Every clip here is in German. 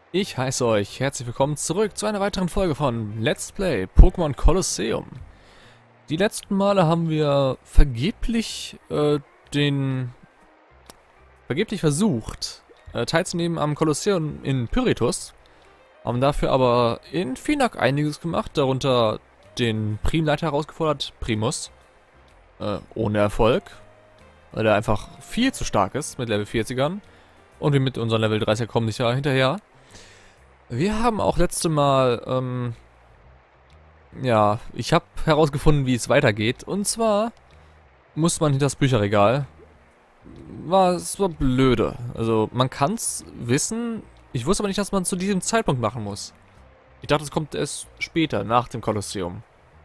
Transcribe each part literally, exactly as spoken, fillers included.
Ich heiße euch herzlich willkommen zurück zu einer weiteren Folge von Let's Play Pokémon Colosseum. Die letzten Male haben wir vergeblich äh, den vergeblich versucht, äh, teilzunehmen am Kolosseum in Pyritus, haben dafür aber in Finak einiges gemacht, darunter den Primleiter herausgefordert, Primus, äh, ohne Erfolg, weil er einfach viel zu stark ist mit Level vierzigern und wir mit unseren Level dreißiger kommen nicht hinterher. Wir haben auch letzte Mal, ähm, ja, ich habe herausgefunden, wie es weitergeht. Und zwar muss man hinter das Bücherregal. War, es war blöde. Also, man kann es wissen. Ich wusste aber nicht, dass man zu diesem Zeitpunkt machen muss. Ich dachte, es kommt erst später, nach dem Kolosseum.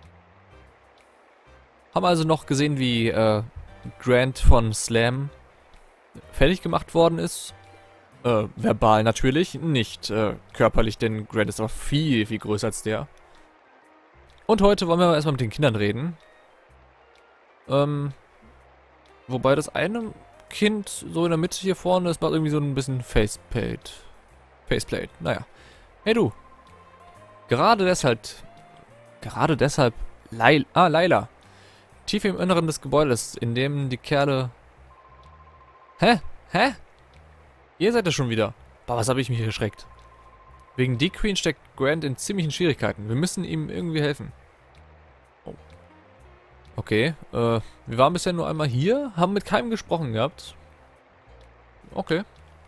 Haben also noch gesehen, wie äh, Grant von Slam fertig gemacht worden ist. Äh, verbal natürlich, nicht äh, körperlich, denn Grant ist aber viel, viel größer als der. Und heute wollen wir erstmal mit den Kindern reden. Ähm, wobei das eine Kind so in der Mitte hier vorne, das macht irgendwie so ein bisschen Faceplate. Faceplate, naja. Hey du. Gerade deshalb, gerade deshalb, Laila, ah, Laila. Tief im Inneren des Gebäudes, in dem die Kerle... Hä? Hä? Ihr seid es schon wieder. Boah, was habe ich mich erschreckt. Wegen D-Queen steckt Grant in ziemlichen Schwierigkeiten. Wir müssen ihm irgendwie helfen. Oh. Okay, äh, wir waren bisher nur einmal hier, haben mit keinem gesprochen gehabt. Okay.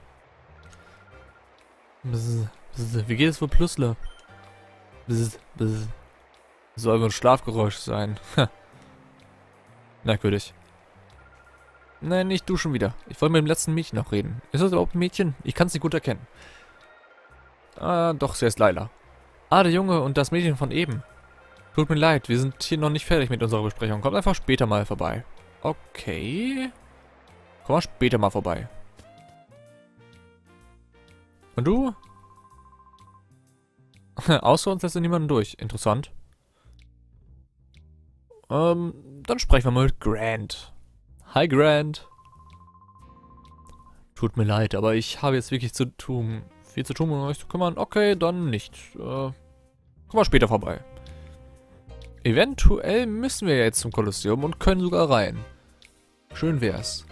Bzz, bzz, wie geht es wohl Plusler? Bzz, bzz. Soll wohl ein Schlafgeräusch sein. Merkwürdig. Nein, nicht du schon wieder. Ich wollte mit dem letzten Mädchen noch reden. Ist das überhaupt ein Mädchen? Ich kann es nicht gut erkennen. Ah, doch, sie ist Laila. Ah, der Junge und das Mädchen von eben. Tut mir leid, wir sind hier noch nicht fertig mit unserer Besprechung. Kommt einfach später mal vorbei. Okay. Komm mal später mal vorbei. Und du? Außer uns lässt niemanden durch. Interessant. Ähm, dann sprechen wir mal mit Grant. Hi Grant. Tut mir leid, aber ich habe jetzt wirklich zu tun, viel zu tun, um euch zu kümmern. Okay, dann nicht. Äh, komm mal später vorbei. Eventuell müssen wir jetzt zum Kolosseum und können sogar rein. Schön wär's.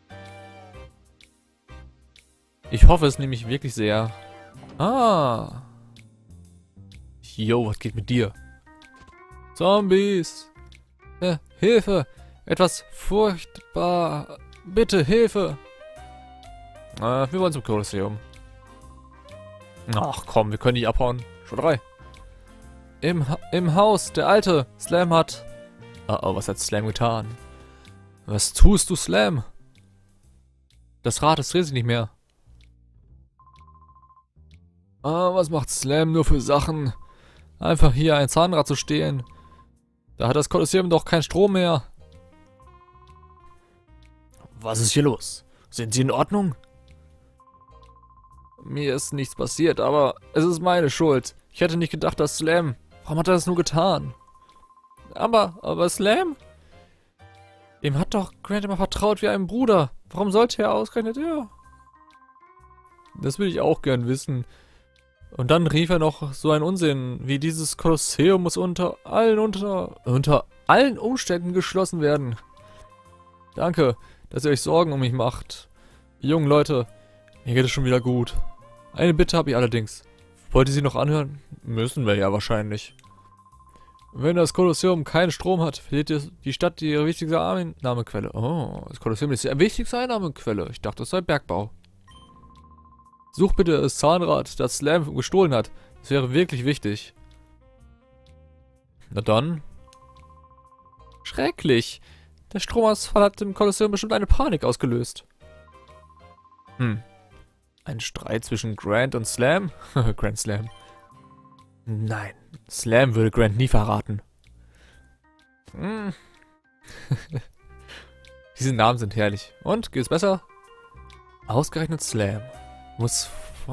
Ich hoffe es nämlich wirklich sehr. Ah. Yo, was geht mit dir? Zombies. Äh, Hilfe. Etwas furchtbar. Bitte, Hilfe. Äh, wir wollen zum Kolosseum. Ach komm, wir können nicht abhauen. Schon drei. Im, ha Im Haus, der Alte. Slam hat... Oh, oh, was hat Slam getan? Was tust du, Slam? Das Rad, es dreht sich nicht mehr. Ah, was macht Slam nur für Sachen? Einfach hier ein Zahnrad zu stehlen. Da hat das Kolosseum doch keinen Strom mehr. Was ist hier los? Sind Sie in Ordnung? Mir ist nichts passiert, aber es ist meine Schuld. Ich hätte nicht gedacht, dass Slam... Warum hat er das nur getan? Aber, aber Slam? Ihm hat doch Grant immer vertraut wie einem Bruder. Warum sollte er ausgerechnet... Ja. Das will ich auch gern wissen. Und dann rief er noch so einen Unsinn, wie dieses Kolosseum muss unter allen unter... unter allen Umständen geschlossen werden. Danke, dass ihr euch Sorgen um mich macht. Die jungen Leute, mir geht es schon wieder gut. Eine Bitte habe ich allerdings. Wollt ihr sie noch anhören? Müssen wir ja wahrscheinlich. Wenn das Kolosseum keinen Strom hat, verliert die Stadt ihre wichtigste Einnahmequelle. Oh, das Kolosseum ist die wichtigste Einnahmequelle. Ich dachte, das sei Bergbau. Such bitte das Zahnrad, das Slam gestohlen hat. Das wäre wirklich wichtig. Na dann. Schrecklich. Der Stromausfall hat im Kolosseum bestimmt eine Panik ausgelöst. Hm. Ein Streit zwischen Grant und Slam? Grant Slam. Nein, Slam würde Grant nie verraten. Hm. Diese Namen sind herrlich. Und, geht's besser? Ausgerechnet Slam. Muss...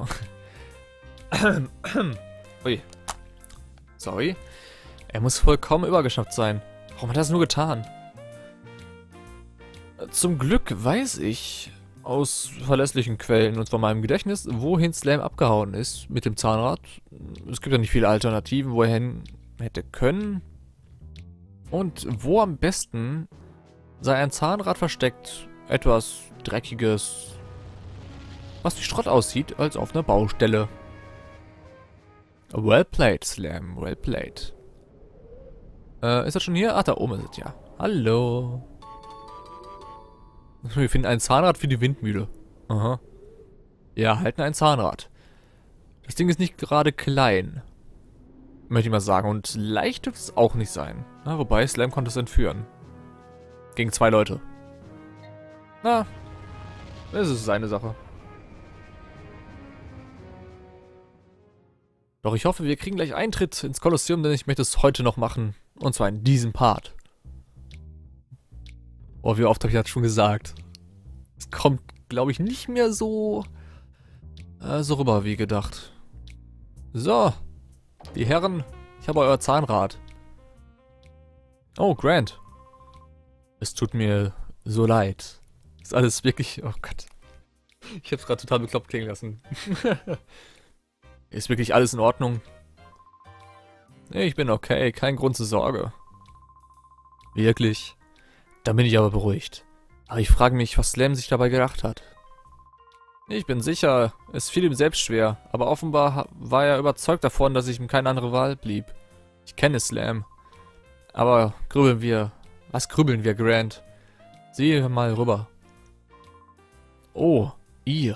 Ui. Sorry. Er muss vollkommen übergeschnappt sein. Warum hat er das nur getan? Zum Glück weiß ich, aus verlässlichen Quellen, und zwar meinem Gedächtnis, wohin Slam abgehauen ist mit dem Zahnrad. Es gibt ja nicht viele Alternativen, wo er hin hätte können. Und wo am besten sei ein Zahnrad versteckt, etwas Dreckiges, was wie Schrott aussieht, als auf einer Baustelle. Well played, Slam, well played. Äh, ist das schon hier? Ach, da oben ist es ja. Hallo. Wir finden ein Zahnrad für die Windmühle. Aha. Ja, halten ein Zahnrad. Das Ding ist nicht gerade klein. Möchte ich mal sagen. Und leicht dürfte es auch nicht sein. Na, wobei, Slam konnte es entführen. Gegen zwei Leute. Na, das ist seine Sache. Doch ich hoffe, wir kriegen gleich Eintritt ins Kolosseum, denn ich möchte es heute noch machen. Und zwar in diesem Part. Oh, wie oft habe ich das schon gesagt. Es kommt, glaube ich, nicht mehr so, äh, so rüber wie gedacht. So. Die Herren, ich habe euer Zahnrad. Oh, Grant. Es tut mir so leid. Ist alles wirklich... Oh Gott. Ich habe es gerade total bekloppt klingen lassen. Ist wirklich alles in Ordnung? Ich bin okay, kein Grund zur Sorge. Wirklich? Dann bin ich aber beruhigt. Aber ich frage mich, was Slam sich dabei gedacht hat. Ich bin sicher, es fiel ihm selbst schwer, aber offenbar war er überzeugt davon, dass ich ihm keine andere Wahl blieb. Ich kenne Slam. Aber grübeln wir... Was grübeln wir, Grant? Sieh mal rüber. Oh, ihr.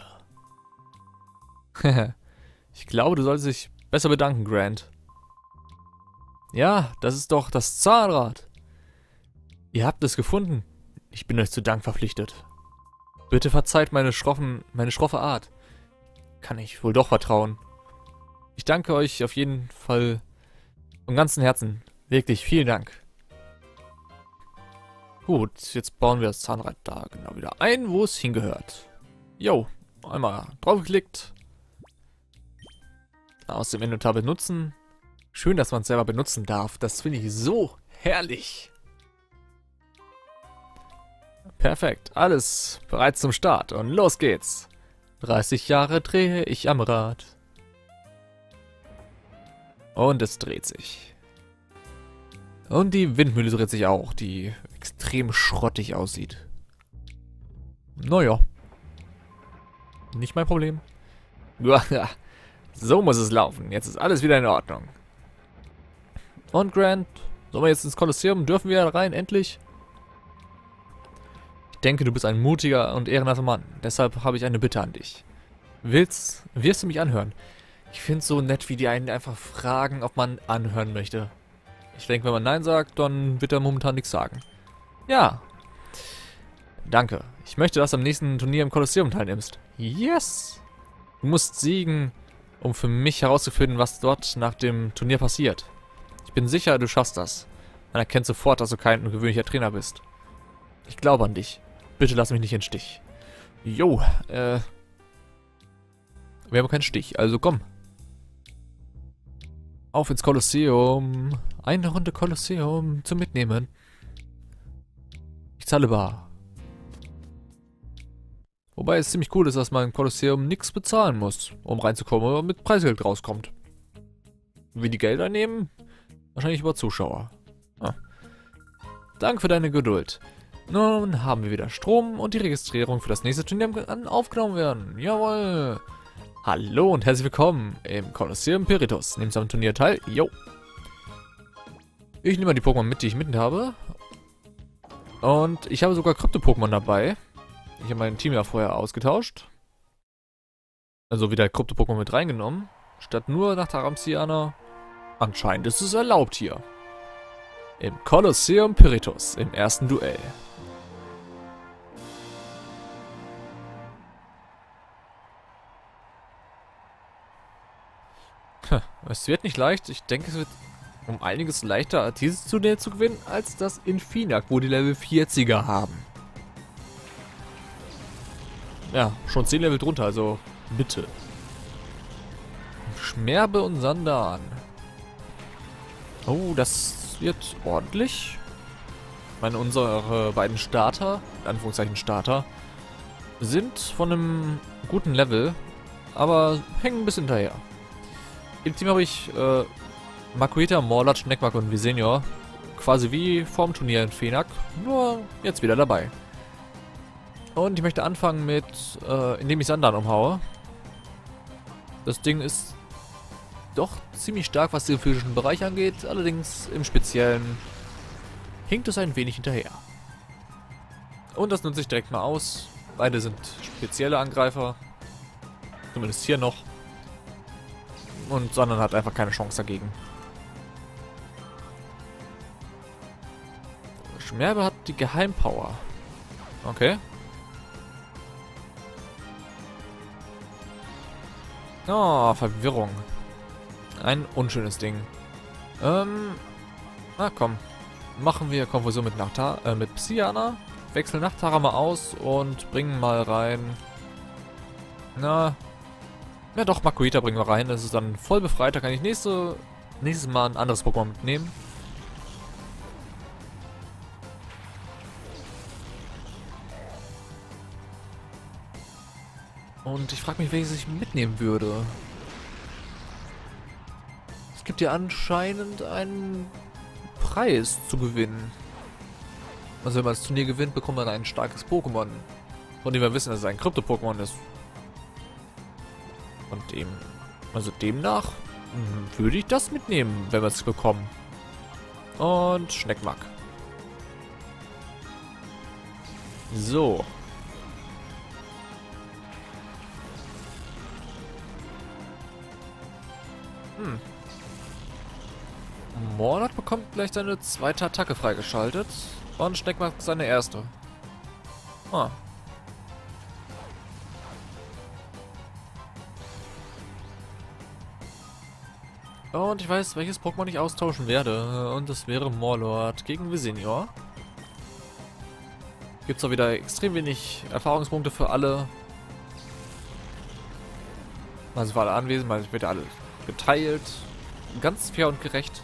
Ich glaube, du solltest dich besser bedanken, Grant. Ja, das ist doch das Zahnrad. Ihr habt es gefunden. Ich bin euch zu Dank verpflichtet. Bitte verzeiht meine schroffen, meine schroffe Art. Kann ich wohl doch vertrauen. Ich danke euch auf jeden Fall vom ganzen Herzen. Wirklich, vielen Dank. Gut, jetzt bauen wir das Zahnrad da genau wieder ein, wo es hingehört. Jo, einmal draufgeklickt. Aus dem Inventar benutzen. Schön, dass man es selber benutzen darf. Das finde ich so herrlich. Perfekt, alles bereit zum Start und los geht's. dreißig Jahre drehe ich am Rad. Und es dreht sich. Und die Windmühle dreht sich auch, die extrem schrottig aussieht. Naja. Nicht mein Problem. So muss es laufen. Jetzt ist alles wieder in Ordnung. Und Grant, sollen wir jetzt ins Kolosseum? Dürfen wir rein, endlich? Ich denke, du bist ein mutiger und ehrenhafter Mann. Deshalb habe ich eine Bitte an dich. Willst, wirst du mich anhören? Ich finde es so nett, wie die einen einfach fragen, ob man anhören möchte. Ich denke, wenn man Nein sagt, dann wird er momentan nichts sagen. Ja. Danke. Ich möchte, dass du am nächsten Turnier im Kolosseum teilnimmst. Yes! Du musst siegen, um für mich herauszufinden, was dort nach dem Turnier passiert. Ich bin sicher, du schaffst das. Man erkennt sofort, dass du kein gewöhnlicher Trainer bist. Ich glaube an dich. Bitte lass mich nicht in den Stich. Jo, äh... Wir haben keinen Stich, also komm. Auf ins Kolosseum. Eine Runde Kolosseum zum Mitnehmen. Ich zahle bar. Wobei es ziemlich cool ist, dass man im Kolosseum nichts bezahlen muss, um reinzukommen oder mit Preisgeld rauskommt. Wie die Gelder nehmen? Wahrscheinlich über Zuschauer. Ah. Danke für deine Geduld. Nun haben wir wieder Strom und die Registrierung für das nächste Turnier kann aufgenommen werden. Jawohl. Hallo und herzlich willkommen im Kolosseum Peritos. Nehmt am Turnier teil. Jo. Ich nehme mal die Pokémon mit, die ich mitten habe. Und ich habe sogar Krypto-Pokémon dabei. Ich habe mein Team ja vorher ausgetauscht. Also wieder Krypto-Pokémon mit reingenommen. Statt nur nach Taramsiana. Anscheinend ist es erlaubt hier. Im Kolosseum Peritos, im ersten Duell. Es wird nicht leicht. Ich denke, es wird um einiges leichter, dieses Turnier zu gewinnen, als das Infinak, wo die Level vierziger haben. Ja, schon zehn Level drunter, also bitte. Schmerbe und Sandan. Oh, das wird ordentlich. Ich meine, unsere beiden Starter, in Anführungszeichen Starter, sind von einem guten Level, aber hängen ein bisschen hinterher. Im Team habe ich äh, Makuhita, Morlat, Schneckmark und Visenior. Quasi wie vorm Turnier in Fenak, nur jetzt wieder dabei. Und ich möchte anfangen mit, äh, indem ich Sandan umhaue. Das Ding ist doch ziemlich stark, was den physischen Bereich angeht, allerdings im Speziellen hinkt es ein wenig hinterher. Und das nutze ich direkt mal aus. Beide sind spezielle Angreifer. Zumindest hier noch. Und Sandan hat einfach keine Chance dagegen. Schmerbe hat die Geheimpower. Okay. Oh, Verwirrung. Ein unschönes Ding. Ähm. Na komm. Machen wir Konfusion mit Nachta äh, mit Psyana. Wechseln Nachtara mal aus und bringen mal rein. Na. Ja doch, Makuhita bringen wir rein. Das ist dann voll befreit. Da kann ich nächste, nächstes Mal ein anderes Pokémon mitnehmen. Und ich frage mich, welches ich mitnehmen würde. Es gibt ja anscheinend einen Preis zu gewinnen. Also wenn man das Turnier gewinnt, bekommt man ein starkes Pokémon. Von dem wir wissen, dass es ein Krypto-Pokémon ist. Und dem, also demnach mh, würde ich das mitnehmen, wenn wir es bekommen. Und Schneckmark. So. Hm. Morlat bekommt gleich seine zweite Attacke freigeschaltet. Und Schneckmark seine erste. Ah. Und ich weiß, welches Pokémon ich austauschen werde. Und das wäre Morlord gegen Visenior. Gibt es auch wieder extrem wenig Erfahrungspunkte für alle. Also für alle anwesend, weil es wird ja alle geteilt. Ganz fair und gerecht.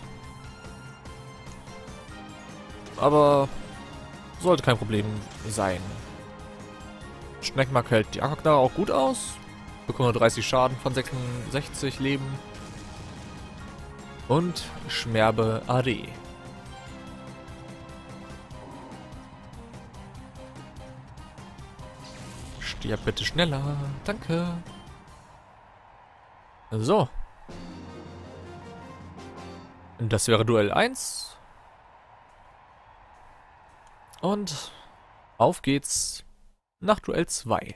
Aber sollte kein Problem sein. Schneckmark hält die Aquaknarre auch gut aus. Bekommt nur dreißig Schaden von sechsundsechzig Leben. Und Schmerbe A D. Stirb bitte schneller. Danke. So. Das wäre Duell eins. Und auf geht's nach Duell zwei.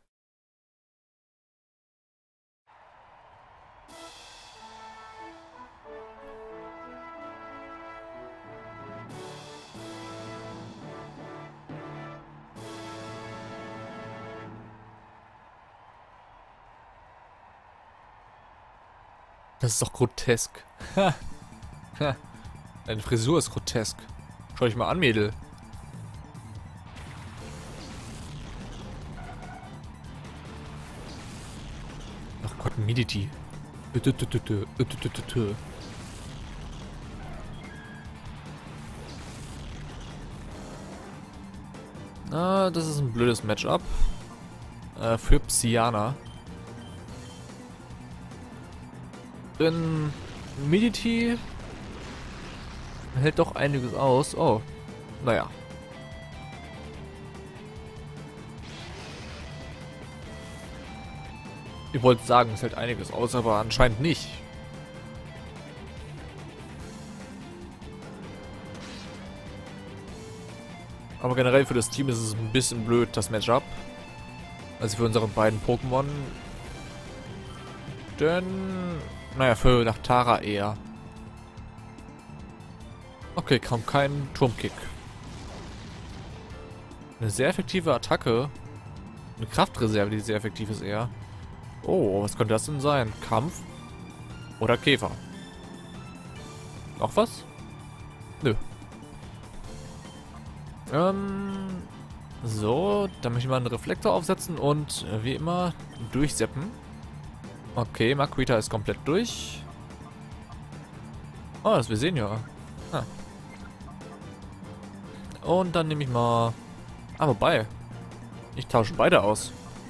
Das ist doch grotesk. Ha. Ha. Deine Frisur ist grotesk. Schau dich mal an, Mädel. Ach Gott, Mediti. Ah, das ist ein blödes Matchup. Äh, für Psyana. Denn Mediti hält doch einiges aus. Oh, naja. Ich wollte sagen, es hält einiges aus, aber anscheinend nicht. Aber generell für das Team ist es ein bisschen blöd, das Matchup. Also für unsere beiden Pokémon. Denn, naja, für Nachtara eher. Okay, kaum kein Turmkick. Eine sehr effektive Attacke. Eine Kraftreserve, die sehr effektiv ist eher. Oh, was könnte das denn sein? Kampf? Oder Käfer? Noch was? Nö. Ähm, so, dann möchte ich mal einen Reflektor aufsetzen und äh, wie immer durchseppen. Okay, Makuhita ist komplett durch. Oh, das wir sehen ja. Ah. Und dann nehme ich mal... Ah, wobei. Ich tausche beide aus.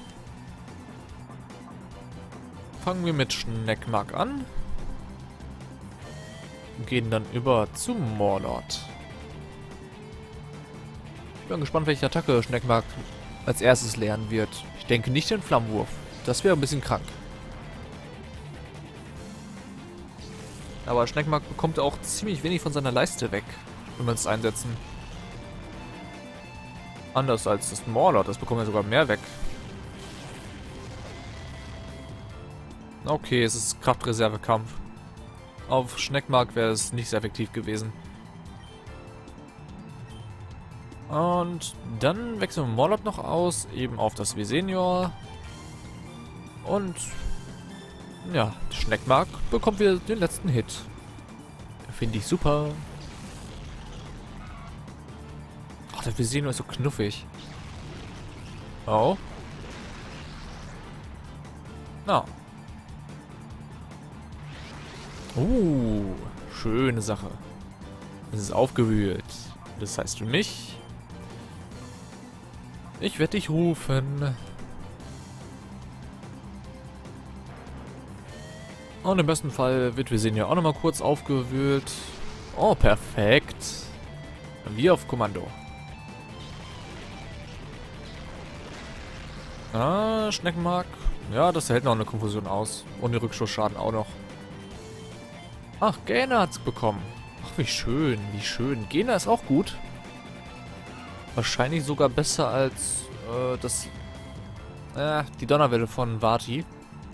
Fangen wir mit Schneckmark an. Gehen dann über zu Morlord. Ich bin gespannt, welche Attacke Schneckmark als erstes lernen wird. Ich denke nicht den Flammenwurf. Das wäre ein bisschen krank. Aber Schneckmark bekommt auch ziemlich wenig von seiner Leiste weg, wenn wir es einsetzen. Anders als das Morlord, das bekommt er sogar mehr weg. Okay, es ist Kraftreservekampf. Auf Schneckmark wäre es nicht sehr effektiv gewesen. Und dann wechseln wir Morlord noch aus, eben auf das Visenior. Und ja, Schneckmark bekommt wieder den letzten Hit. Finde ich super. Ach, der Visenior ist so knuffig. Oh. Na. Uh, schöne Sache. Es ist aufgewühlt. Das heißt für mich, ich werde dich rufen. Und im besten Fall wird Visenior auch nochmal kurz aufgewühlt. Oh, perfekt. Wie auf Kommando. Ah, Schneckenmark. Ja, das hält noch eine Konfusion aus. Und den Rückschussschaden auch noch. Ach, Gena hat's bekommen. Ach, wie schön, wie schön. Gena ist auch gut. Wahrscheinlich sogar besser als äh, das... Äh, die Donnerwelle von Vati.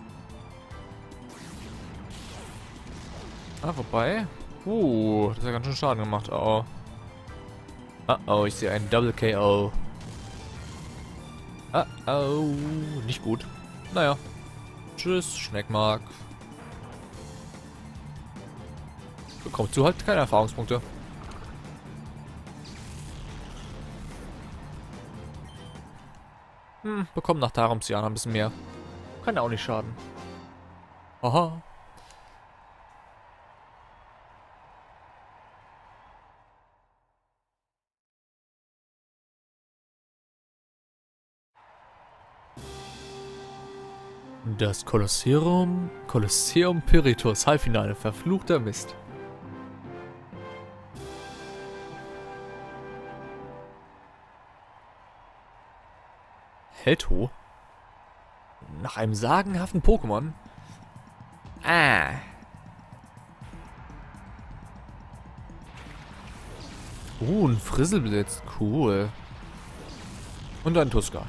Ah, wobei... Uh, das hat ganz schön Schaden gemacht. Oh. Oh, oh, ich sehe einen Double K O. Oh, oh, nicht gut. Naja. Tschüss, Schneckmark. Bekommst du halt keine Erfahrungspunkte. Hm, bekommen nach Tarumsiana ein bisschen mehr. Kann ja auch nicht schaden. Aha. Das Kolosseum, Kolosseum Pyritus, Halbfinale, verfluchter Mist. Helto? Nach einem sagenhaften Pokémon? Ah. Uh, ein Frisselblitz, cool. Und ein Tuska.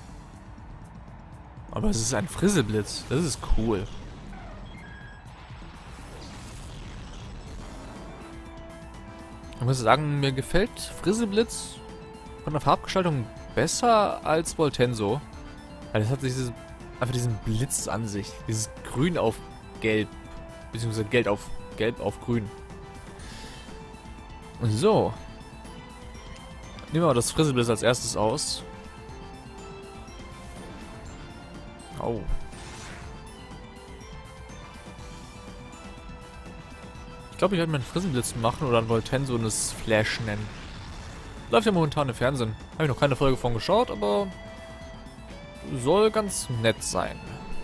Aber es ist ein Frisselblitz. Das ist cool. Ich muss sagen, mir gefällt Frisselblitz von der Farbgestaltung besser als Voltenso. Weil es hat dieses, einfach diesen Blitz an sich. Dieses Grün auf Gelb. Beziehungsweise Gelb auf Gelb auf Grün. So. Nehmen wir mal das Frisselblitz als erstes aus. Oh. Ich glaube, ich werde mir einen Frissenblitz machen oder einen Voltenso und das Flash nennen. Läuft ja momentan im Fernsehen. Habe ich noch keine Folge von geschaut, aber soll ganz nett sein.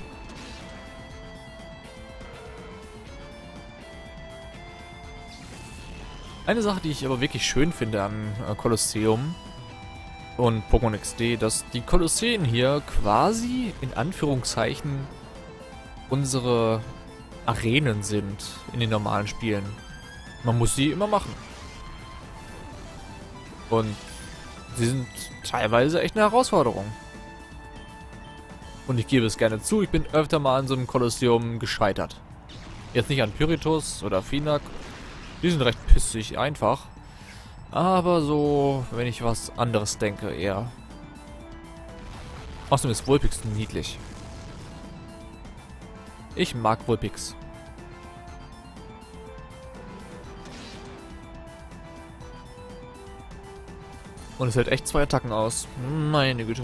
Eine Sache, die ich aber wirklich schön finde an äh, Kolosseum und Pokémon X D, dass die Kolosseen hier quasi in Anführungszeichen unsere Arenen sind in den normalen Spielen. Man muss sie immer machen. Und sie sind teilweise echt eine Herausforderung. Und ich gebe es gerne zu, ich bin öfter mal an so einem Kolosseum gescheitert. Jetzt nicht an Pyritus oder Finak. Die sind recht pissig einfach. Aber so, wenn ich was anderes denke, eher. Außerdem ist Vulpix niedlich. Ich mag Vulpix. Und es hält echt zwei Attacken aus. Meine Güte.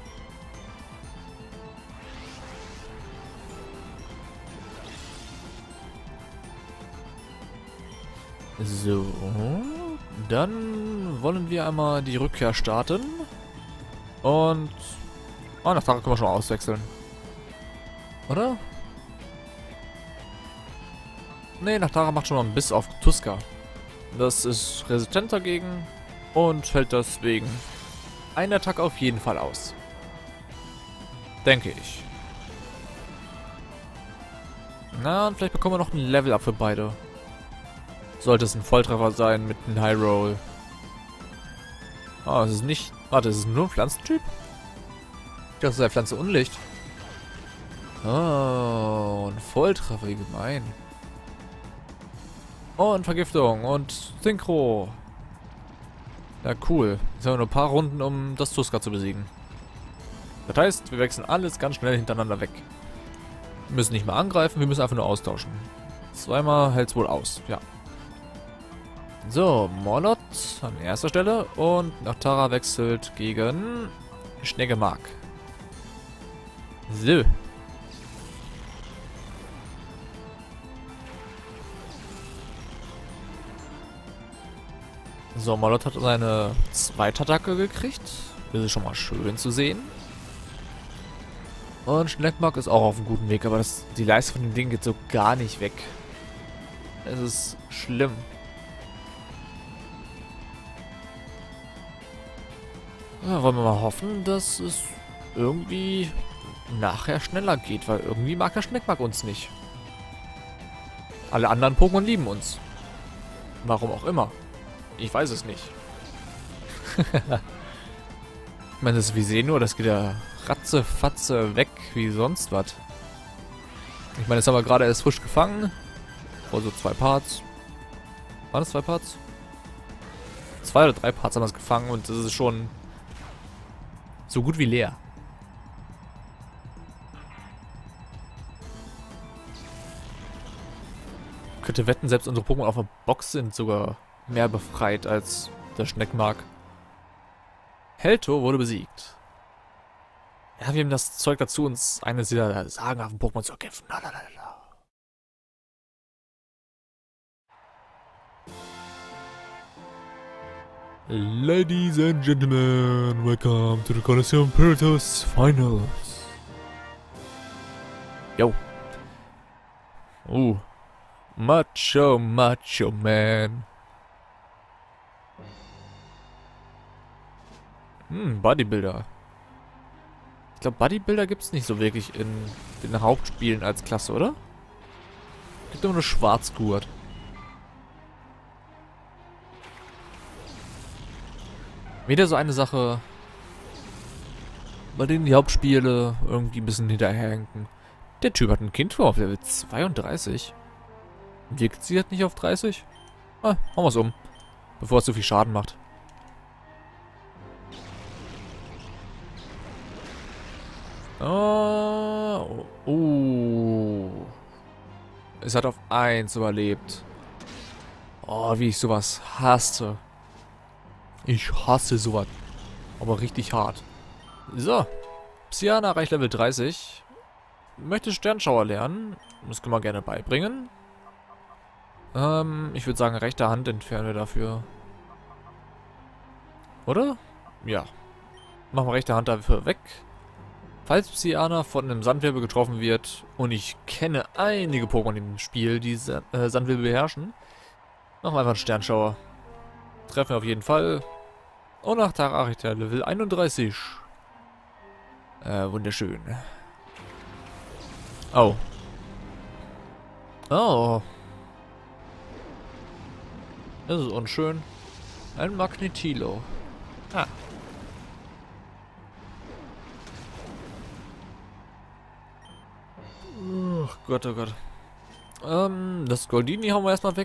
So. Dann wollen wir einmal die Rückkehr starten. Und... Oh, nach Tara können wir schon mal auswechseln. Oder? Ne, nach Tara macht schon mal einen Biss auf Tuska. Das ist resistent dagegen und hält deswegen eine Attacke auf jeden Fall aus. Denke ich. Na, und vielleicht bekommen wir noch ein Level-Up für beide. Sollte es ein Volltreffer sein mit einem High Roll. Ah, es ist nicht... Warte, es ist nur ein Pflanzentyp? Das ist eine Pflanze Unlicht. Oh, ein Volltreffer, wie gemein. Und Vergiftung und Synchro. Ja, cool. Jetzt haben wir nur ein paar Runden, um das Tuska zu besiegen. Das heißt, wir wechseln alles ganz schnell hintereinander weg. Wir müssen nicht mehr angreifen, wir müssen einfach nur austauschen. Zweimal hält es wohl aus, ja. So, Morlot an erster Stelle und nach Tara wechselt gegen Schneggemark. So. So, Morlot hat seine zweite Attacke gekriegt. Das ist schon mal schön zu sehen. Und Schneckmark ist auch auf einem guten Weg, aber das, die Leiste von dem Ding geht so gar nicht weg. Es ist schlimm. Ja, wollen wir mal hoffen, dass es irgendwie nachher schneller geht, weil irgendwie mag der Schneckmark uns nicht. Alle anderen Pokémon lieben uns. Warum auch immer. Ich weiß es nicht. Ich meine, das Visé nur, das geht ja ratzefatze weg wie sonst was. Ich meine, das haben wir gerade erst frisch gefangen. Vor so zwei Parts. Waren das zwei Parts? Zwei oder drei Parts haben wir es gefangen und das ist schon so gut wie leer. Ich könnte wetten, selbst unsere Pokémon auf der Box sind sogar mehr befreit als der Schneckmark. Helto wurde besiegt. Ja, wir haben das Zeug dazu, uns eines dieser sagenhaften Pokémon zu erkämpfen. Lalalala. Ladies and gentlemen, welcome to the Colosseum Pyritos Finals. Yo. Uh. Macho, Macho Man. Hm, Bodybuilder. Ich glaube, Bodybuilder gibt es nicht so wirklich in den Hauptspielen als Klasse, oder? Gibt immer nur Schwarzgurt. Wieder so eine Sache, bei denen die Hauptspiele irgendwie ein bisschen hinterherhinken. Der Typ hat ein Kind auf Level zweiunddreißig. Wirkt sie halt nicht auf dreißig? Ah, hauen wir es um. Bevor es so viel Schaden macht. Oh, oh. Es hat auf eins überlebt. Oh, wie ich sowas hasse. Ich hasse sowas. Aber richtig hart. So. Psyana erreicht Level dreißig. Möchte Sternschauer lernen. Das können wir gerne beibringen. Ähm, ich würde sagen, rechte Hand entfernen wir dafür. Oder? Ja. Machen wir rechte Hand dafür weg. Falls Psyana von einem Sandwirbel getroffen wird, und ich kenne einige Pokémon im Spiel, die Sa äh, Sandwirbel beherrschen, machen wir einfach einen Sternschauer. Treffen wir auf jeden Fall. Und nach Tara Level einunddreißig. Äh, wunderschön. Oh. Oh. Das ist unschön. Ein Magnetilo. Ah. Oh Gott, oh Gott. Ähm, das Goldini hauen wir erstmal weg.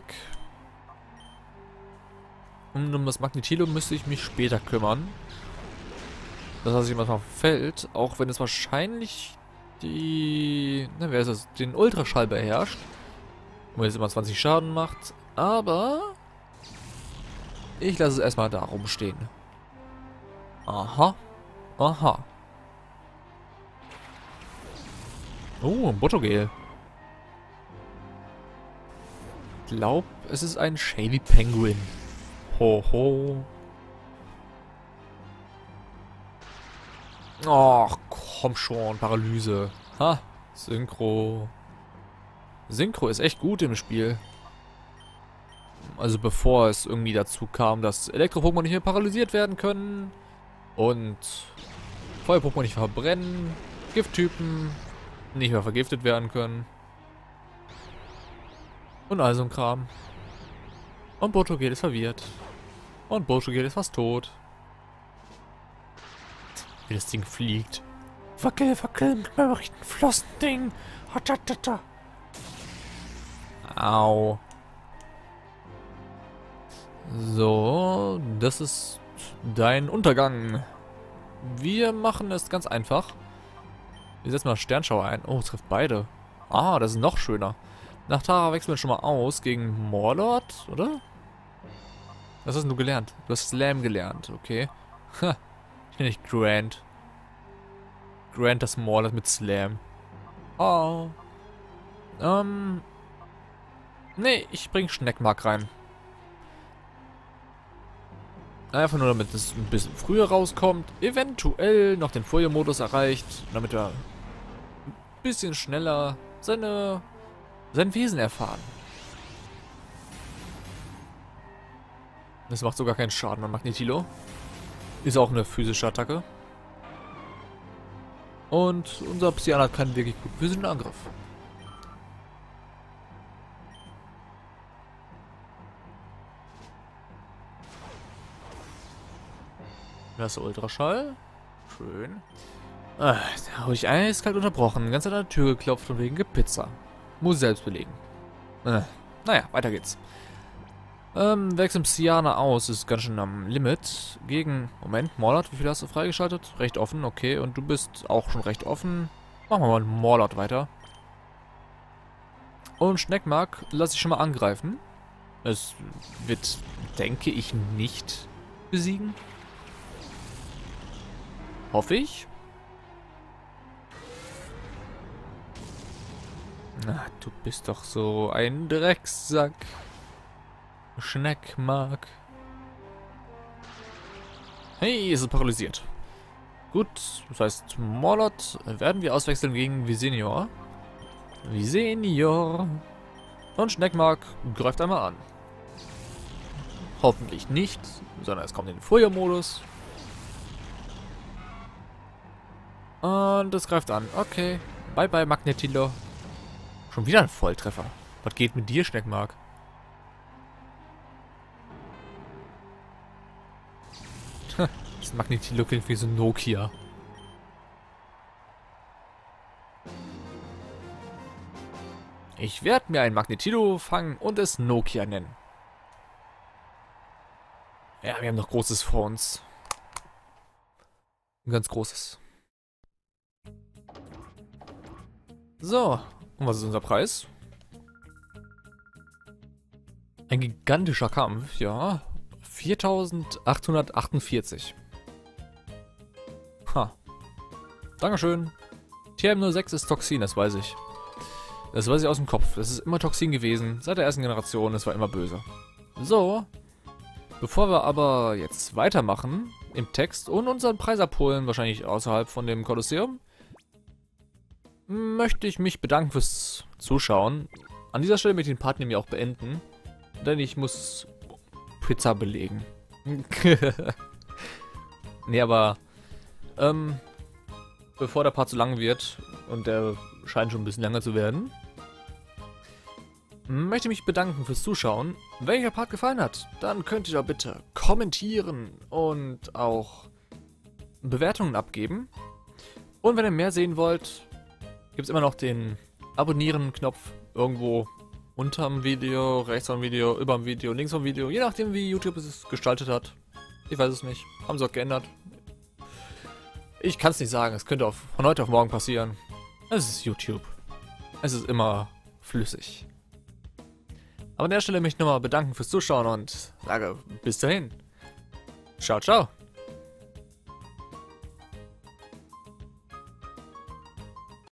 Und um das Magnetilo müsste ich mich später kümmern. Das heißt, ich manchmal fällt, auch wenn es wahrscheinlich die... Ne, wer ist das? Den Ultraschall beherrscht. Wo jetzt immer zwanzig Schaden macht. Aber... ich lasse es erstmal da rumstehen. Aha. Aha. Oh, ein Botogel. Ich glaube, es ist ein Shady Penguin. Ho ho. Ach, komm schon, Paralyse. Ha, Synchro. Synchro ist echt gut im Spiel. Also bevor es irgendwie dazu kam, dass Elektro-Pokémon nicht mehr paralysiert werden können. Und Feuer-Pokémon nicht verbrennen. Gifttypen nicht mehr vergiftet werden können. Und all so ein Kram. Und Botogel ist verwirrt. Und Botogel ist fast tot. Wie das Ding fliegt. Wackel, wackel mit meinem rechten Flossending. Au. So, das ist dein Untergang. Wir machen es ganz einfach. Wir setzen mal Sternschauer ein. Oh, es trifft beide. Ah, das ist noch schöner. Nach Tara wechseln wir schon mal aus gegen Morlord, oder? Was hast du gelernt? Du hast Slam gelernt, okay. Ha, ich bin nicht Grant. Grant das Morlord mit Slam. Oh. Ähm. Nee, ich bring Schneckmark rein. Einfach nur, damit es ein bisschen früher rauskommt. Eventuell noch den Feuermodus erreicht. Damit er ein bisschen schneller seine, sein Wesen erfahren. Das macht sogar keinen Schaden an Magnetilo. Ist auch eine physische Attacke. Und unser Psyan hat keinen wirklich gut physischen Angriff. Das ist Ultraschall. Schön. Ah, da habe ich eiskalt unterbrochen. Ganz an der Tür geklopft und wegen Gepizza. Muss selbst belegen. Äh, naja, weiter geht's. Ähm, wechseln Psyana aus. Ist ganz schön am Limit. Gegen... Moment, Morlord, wie viel hast du freigeschaltet? Recht offen, okay. Und du bist auch schon recht offen. Machen wir mal mit Morlord weiter. Und Schneckmark lasse ich schon mal angreifen. Es wird, denke ich, nicht besiegen. Hoffe ich. Na, du bist doch so ein Drecksack. Schneckmark. Hey, ist es paralysiert. Gut, das heißt, Morlord werden wir auswechseln gegen Visenior. Visenior. Und Schneckmark greift einmal an. Hoffentlich nicht, sondern es kommt in den Feuermodus. Und es greift an. Okay. Bye bye, Magnetilo. Schon wieder ein Volltreffer. Was geht mit dir, Schneckmark? Das Magnetilo klingt wie so ein Nokia. Ich werde mir ein Magnetilo fangen und es Nokia nennen. Ja, wir haben noch Großes vor uns. Ein ganz Großes. So, und was ist unser Preis? Ein gigantischer Kampf, ja. viertausendachthundertachtundvierzig. Ha. Dankeschön. T M null sechs ist Toxin, das weiß ich. Das weiß ich aus dem Kopf. Das ist immer Toxin gewesen. Seit der ersten Generation. Das war immer böse. So. Bevor wir aber jetzt weitermachen im Text und unseren Preis abholen, wahrscheinlich außerhalb von dem Kolosseum, möchte ich mich bedanken fürs Zuschauen. An dieser Stelle möchte ich den Part nämlich auch beenden, denn ich muss Pizza belegen. Nee, aber ähm, bevor der Part zu lang wird, und der scheint schon ein bisschen länger zu werden, möchte mich bedanken fürs Zuschauen. Wenn euch der Part gefallen hat, dann könnt ihr da bitte kommentieren und auch Bewertungen abgeben. Und wenn ihr mehr sehen wollt, gibt es immer noch den Abonnieren-Knopf irgendwo unterm Video, rechts am Video, überm Video, links vom Video, je nachdem wie YouTube es gestaltet hat. Ich weiß es nicht. Haben sie auch geändert. Ich kann es nicht sagen, es könnte auf, von heute auf morgen passieren. Es ist YouTube. Es ist immer flüssig. Aber an der Stelle möchte ich nochmal bedanken fürs Zuschauen und sage bis dahin. Ciao, ciao.